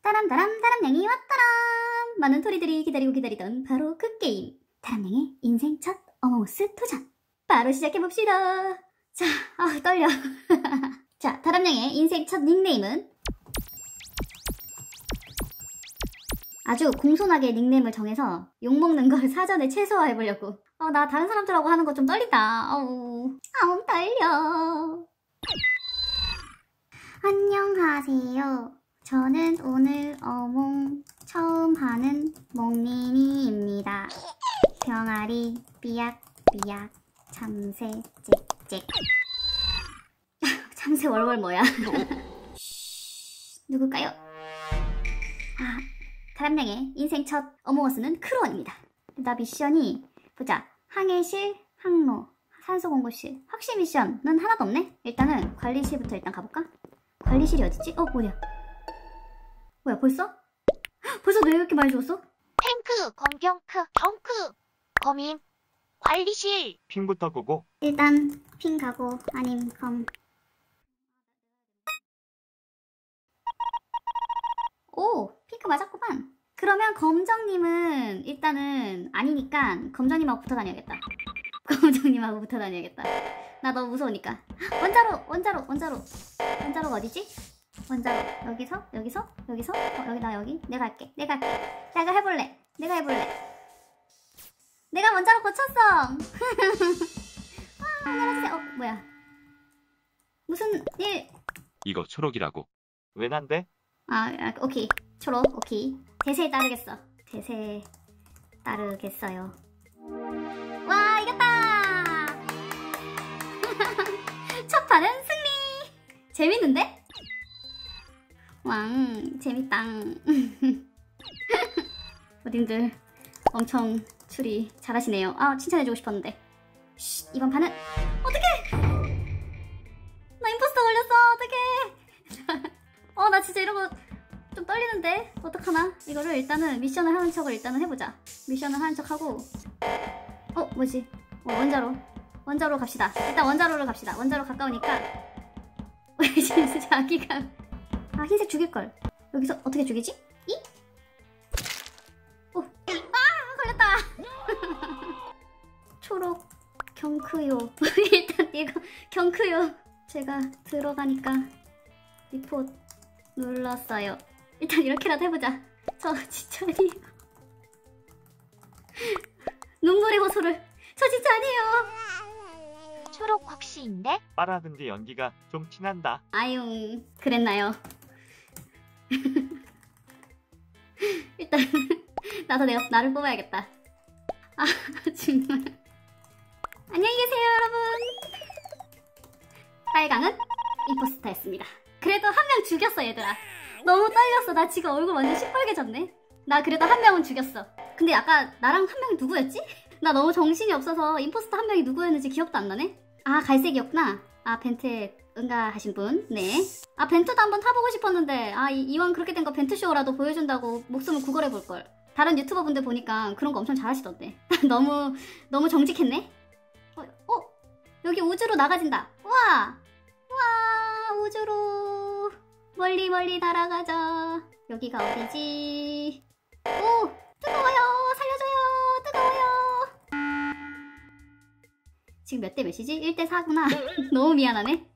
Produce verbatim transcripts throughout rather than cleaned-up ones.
따람따람 다람냥이 왔따람. 많은 토리들이 기다리고 기다리던 바로 그 게임, 다람냥의 인생 첫 어몽어스 도전. 바로 시작해봅시다. 자, 아 떨려. 자, 다람냥의 인생 첫 닉네임은, 아주 공손하게 닉네임을 정해서 욕먹는 걸 사전에 최소화해보려고. 어, 나 다른 사람들하고 하는 거 좀 떨린다. 어우, 아우 떨려. 안녕하세요. 저는 오늘 어몽 처음 하는 몽민이입니다. 병아리 삐약삐약 참새 짹짹. 참새 월월 뭐야? 누굴까요? 아, 다람냥의 인생 첫 어몽어스는 크루원입니다. 나 미션이 보자. 항해실, 항로, 산소공고실, 확실 미션은 하나도 없네? 일단은 관리실부터 일단 가볼까? 관리실이 어딨지? 어, 뭐야? 뭐야, 벌써? 벌써 왜 이렇게 많이 죽었어? 탱크, 검경크, 경크, 검임, 관리실. 핑부터 고고. 일단 핑 가고 아님 검. 오, 핑크 맞았구만. 그러면 검정님은 일단은 아니니까 검정님하고 붙어 다녀야겠다. 검정님하고 붙어 다녀야겠다. 나 너무 무서우니까. 원자로, 원자로, 원자로. 원자로가 어디지? 원자로. 여기서? 여기서? 여기서? 어, 여기, 나 여기. 내가 할게. 내가 할게. 내가 해볼래. 내가 해볼래. 내가 원자로 고쳤어. 아, 안녕하세요. 어, 뭐야. 무슨 일? 이거 초록이라고. 왜 난데? 아, 아, 오케이. 초록, 오케이. 대세에 따르겠어. 대세에 따르겠어요. 와, 이겼다! 첫 판은 승리! 재밌는데? 왕, 재밌당. 어딘들 엄청 추리 잘하시네요. 아, 칭찬해주고 싶었는데. 쉿, 이번 판은 어떡해! 나 임포스터 걸렸어. 어떡해! 어, 나 진짜 이런 거 좀 떨리는데? 어떡하나? 이거를 일단은 미션을 하는 척을 일단은 해보자. 미션을 하는 척하고. 어, 뭐지? 어, 원자로. 원자로 갑시다. 일단 원자로를 갑시다. 원자로 가까우니까. 왜 진짜 자기가. 아, 흰색 죽일걸. 여기서 어떻게 죽이지? 이? 오. 아, 걸렸다. 초록 경크요. 일단 이거 경크요. 제가 들어가니까 리포트 눌렀어요. 일단 이렇게라도 해보자. 저 진짜 아니에요. 눈물의 호소를. 저 진짜 아니에요. 초록 확시인데? 빨아든지 연기가 좀 티난다. 아유, 그랬나요? 일단 나도 내가 나를 뽑아야겠다. 아, 정말. 안녕히 계세요, 여러분. 빨강은 임포스터였습니다. 그래도 한 명 죽였어, 얘들아. 너무 떨렸어. 나 지금 얼굴 완전 시뻘개졌네. 나 그래도 한 명은 죽였어. 근데 아까 나랑 한 명이 누구였지? 나 너무 정신이 없어서 임포스터 한 명이 누구였는지 기억도 안 나네? 아, 갈색이었구나. 아, 벤트에 응가하신 분. 네. 아, 벤트도 한번 타보고 싶었는데, 아, 이, 이왕 그렇게 된 거 벤트쇼라도 보여준다고 목숨을 구걸해볼걸. 다른 유튜버 분들 보니까 그런 거 엄청 잘하시던데. 너무 너무 정직했네? 어, 어? 여기 우주로 나가진다. 와! 와, 우주로 멀리 멀리 날아가자. 여기가 어디지? 오! 뜨거워요! 살려줘요! 뜨거워요! 지금 몇 대 몇이지? 일 대 사구나. 너무 미안하네.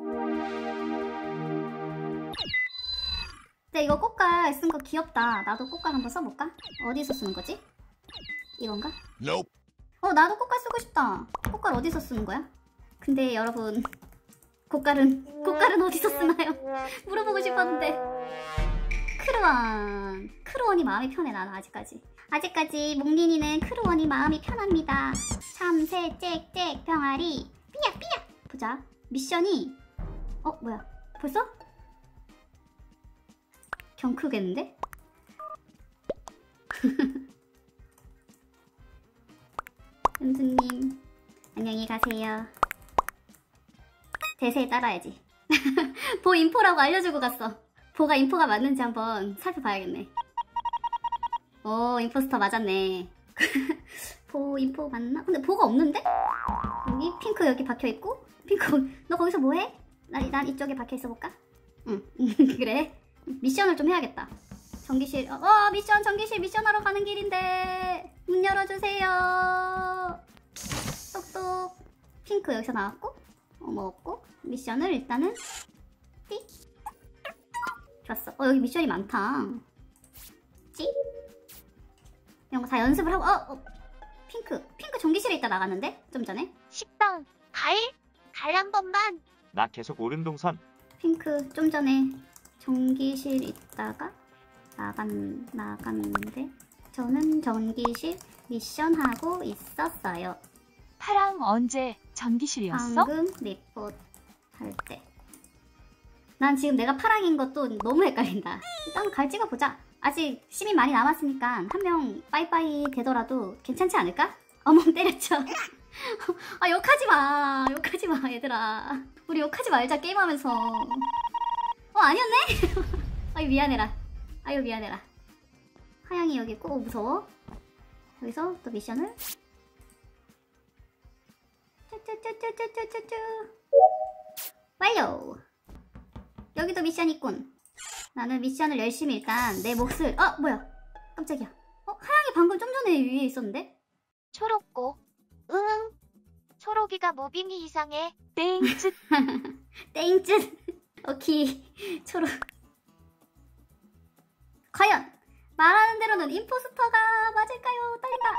근데 이거 꽃갈 쓴 거 귀엽다. 나도 꽃갈 한번 써볼까? 어디서 쓰는 거지? 이건가? Nope. 어, 나도 꽃갈 쓰고 싶다. 꽃갈 어디서 쓰는 거야? 근데 여러분, 꽃갈은 꽃갈은 어디서 쓰나요? 물어보고 싶었는데. 크루원. 크루원이 마음이 편해. 나는 아직까지. 아직까지 몽린이는 크루원이 마음이 편합니다. 참새 짹짹 병아리 삐약삐약. 보자. 미션이, 어, 뭐야, 벌써? 경크겠는데? 은수님 안녕히 가세요. 대세에 따라야지. 보 인포라고 알려주고 갔어. 보가 인포가 맞는지 한번 살펴봐야겠네. 오, 임포스터 맞았네. 보 인포 맞나? 근데 보가 없는데? 여기 핑크 여기 박혀있고. 핑크 너 거기서 뭐해? 난, 난 이쪽에 박혀있어 볼까? 응. 그래. 미션을 좀 해야겠다. 전기실. 어, 어 미션 전기실 미션하러 가는 길인데 문 열어주세요. 똑똑. 핑크 여기서 나왔고 어, 먹었고 미션을 일단은 띡. 좋았어. 어 여기 미션이 많다. 찌. 이런 거 다 연습을 하고 어, 어 핑크 핑크 전기실에 있다 나갔는데 좀 전에. 식당 갈? 갈 한 번만. 나 계속 오른동선. 핑크 좀 전에 전기실 있다가 나간 나갔는데 저는 전기실 미션하고 있었어요. 파랑 언제 전기실이었어? 방금 리포트 할 때. 난 지금 내가 파랑인 것도 너무 헷갈린다. 일단 갈 찍어보자. 아직 시민 많이 남았으니까 한 명 빠이빠이 되더라도 괜찮지 않을까? 어멍 때렸죠. 아 욕하지 마. 욕하지 마 얘들아. 우리 욕하지 말자 게임하면서. 어 아니었네? 아유 미안해라. 아유 미안해라. 하양이 여기 있고 오, 무서워. 여기서 또 미션을 쭈쭈쭈쭈쭈쭈쭈 완료. 여기도 미션 있군. 나는 미션을 열심히 일단 내 몫을. 어 뭐야 깜짝이야. 어 하양이 방금 좀 전에 위에 있었는데. 초록고. 응. 초록이가 무빙이 이상해. 땡쯧. 땡쯧. 오케이 초록. 과연 말하는 대로는 임포스터가 맞을까요? 떨린다.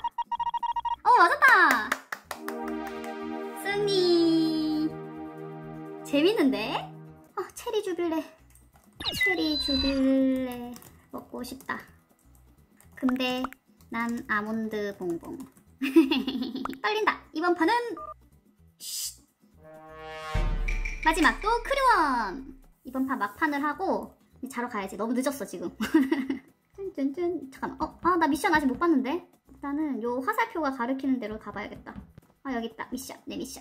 어 맞았다. 승리. 재밌는데? 어, 체리 주빌레. 체리 주빌레 먹고 싶다. 근데 난 아몬드 봉봉. 떨린다. 이번 판은 쉿. 마지막도 크루원. 이번 판 막판을 하고 자러 가야지. 너무 늦었어 지금. 짠짠짠. 잠깐만. 어, 아, 나 미션 아직 못 봤는데. 일단은 요 화살표가 가리키는 대로 가봐야겠다. 아 여기 있다. 미션. 내 미션.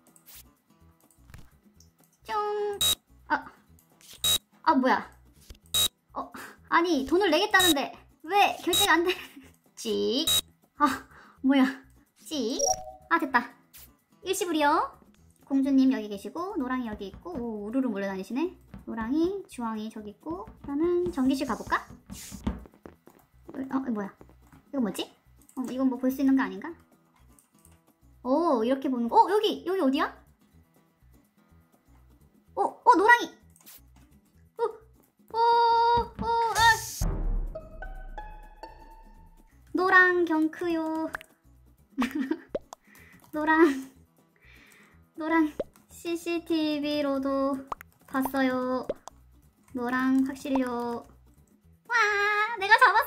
뿅. 아, 아 뭐야? 어, 아니 돈을 내겠다는데 왜 결제가 안 돼? 찍. 아 뭐야? 찍. 아 됐다. 일시불이요. 공주님 여기 계시고 노랑이 여기 있고 오, 우르르 몰려다니시네. 노랑이, 주황이 저기 있고. 나는 전기실 가볼까? 어 뭐야? 이거 뭐지? 어, 이건 뭐 볼 수 있는 거 아닌가? 오 이렇게 보는 거. 어 여기 여기 어디야? 어, 어 노랑이. 어, 어, 어, 아. 노랑 경크요. 노랑 노랑 씨씨티비로도 봤어요. 노랑 확실히요. 와 내가 잡았어.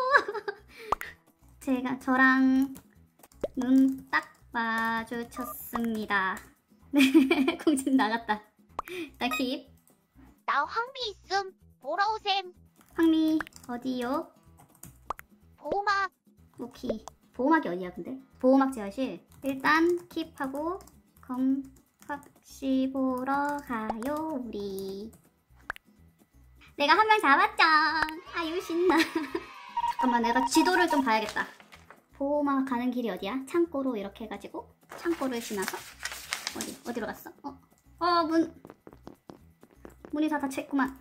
제가 저랑 눈 딱 마주쳤습니다. 네 공진 나갔다. 나 킵. 나 황미 있음. 보러 오셈. 황미 어디요? 보호막. 오케이. 보호막이 어디야 근데? 보호막 제어실. 일단 킵하고 검확시 보러 가요 우리. 내가 한 명 잡았죠. 아유 신나. 잠깐만 내가 지도를 좀 봐야겠다. 보호막 가는 길이 어디야? 창고로 이렇게 해가지고 창고를 지나서 어디? 어디로 갔어? 어? 어 문. 문이 다 닫혀있구만.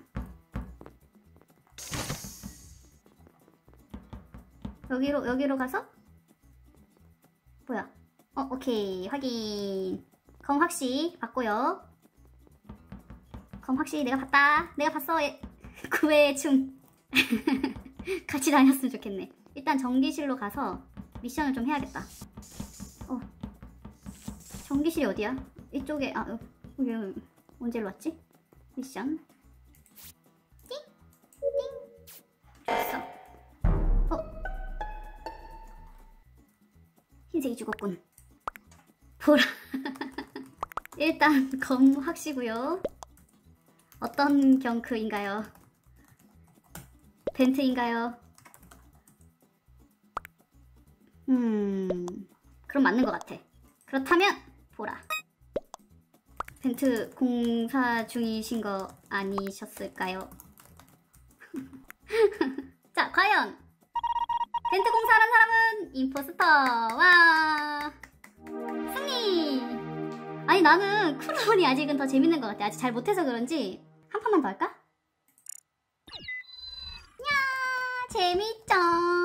여기로 여기로 가서 뭐야? 어 오케이 확인. 검확시 봤고요. 검확시 내가 봤다. 내가 봤어. 구애의 충. 같이 다녔으면 좋겠네. 일단 전기실로 가서 미션을 좀 해야겠다. 어 전기실이 어디야? 이쪽에. 아 여기 언제 일로 왔지? 미션 띵! 띵! 좋았어. 어 흰색이 죽었군. 보라. 일단 검확시고요. 어떤 경크인가요? 벤트인가요? 음... 그럼 맞는 것 같아. 그렇다면 보라. 벤트 공사 중이신 거 아니셨을까요? 자, 과연 벤트 공사하는 사람은 임포스터. 와 승리. 아니 나는 쿨원이 아직은 더 재밌는 것 같아. 아직 잘 못해서 그런지 한 판만 더 할까? 야 재밌죠.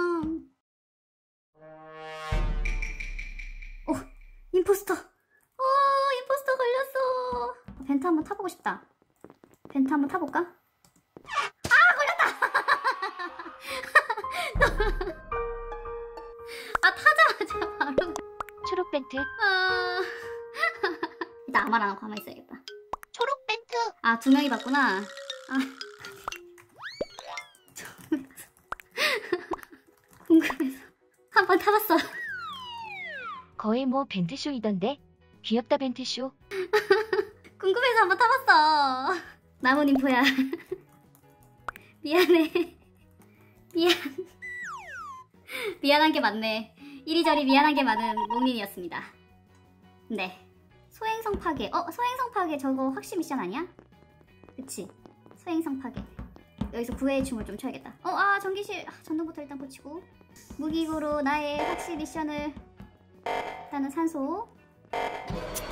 오, 임포스터. 오, 임포스터 걸렸어. 벤트 한번 타보고 싶다. 벤트 한번 타볼까? 아, 걸렸다. 아, 타자마자 바로. 초록 벤트. 아. 일단 아무 말 안 하고 가만히 있어야겠다. 초록 벤트. 아, 두 명이 봤구나. 아. 궁금해서 한 번 타봤어. 거의 뭐 벤트쇼이던데. 귀엽다 벤트쇼. 궁금해서 한 번 타봤어. 나무 님포야. 미안해. 미안. 미안한 게 많네. 이리저리 미안한 게 많은 몽린이었습니다. 네. 소행성 파괴. 어? 소행성 파괴 저거 확실 미션 아니야? 그치. 소행성 파괴. 여기서 구애의 춤을 좀 춰야겠다. 어, 아, 전기실. 아, 전등부터 일단 고치고. 무기고로 나의 확실 미션을. 일단은 산소.